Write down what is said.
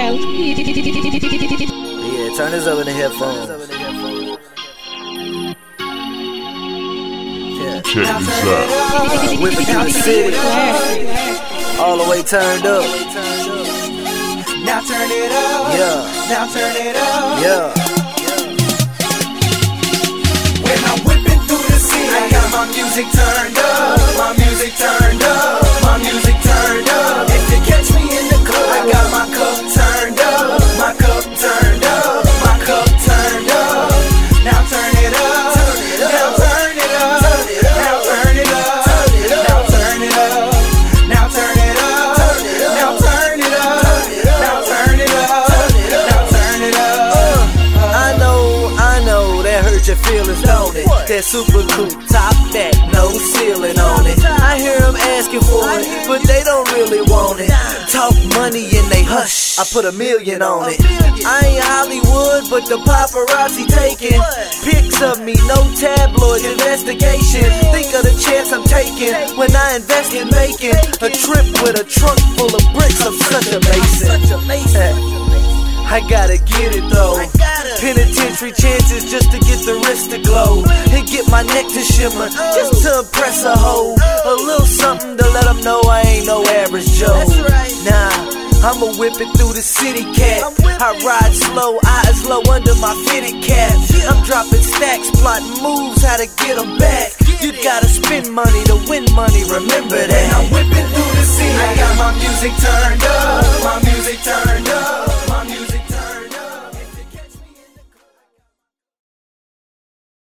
Yeah, turn this up in the headphones. Yeah. Check this out. Whipping through the city, all the way turned up. Now turn it up. Yeah. Now turn it up. Yeah. When I'm whipping through the city, I got my music turned up. My music turned up. My music turned up. If you catch me in the club, I got my cup turned up. My cup turned up. My cup turned up. Now turn it up. Now turn it up. Now turn it up. Now turn it up. Now turn it up. Now turn it up. Now turn it up. Now turn it up. I know that hurt your feelings, don't it? That super coupe top, that no ceiling on it. I hear them asking for it, but they don't really want it. Talk money and they hush, I put $1 million on it. I ain't Hollywood, but the paparazzi taking pics of me, no tabloid investigation. Think of the chance I'm taking when I invest in making a trip with a trunk full of bricks. I'm such a mason. I gotta get it though. Penitentiary chances just to get the wrist to glow and get my neck to shimmer, just to impress a hoe. A little something to let them know I ain't no average Joe. Nah, I'ma whip it through the city, cat. I ride slow, eyes low under my fitted cap. I'm dropping stacks, plotting moves, how to get them back. You gotta spend money to win money, remember that. When I'm whipping through the city, I got my music turned up. My music turned up.